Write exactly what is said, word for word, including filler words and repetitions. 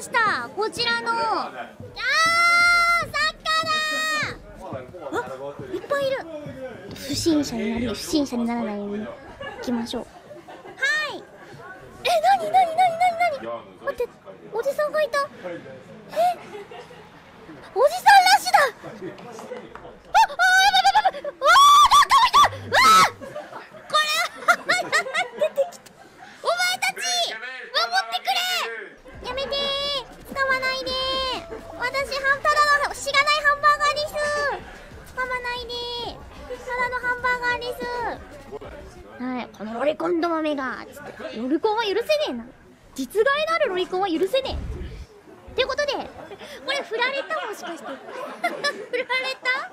した。こちらのあー魚、あ、いっぱいいる。不審者になり不審者にならないように行きましょう。はい。え、なになになになになに、待って、おじさんがいた。え、おじさんラッシュだ。あ、あー、やばいやばいやばい。あー、なんか見た。あー、これは出てきた。お前たち守ってくれ。やめてー、使わないでー。私はただのしがないハンバーガーです。使わないでー、ただのハンバーガーです。はい、このロリコンどもめがつってロリコンは許せねえな、実害のあるロリコンは許せねえってことで、これ振られた、もしかして振られた。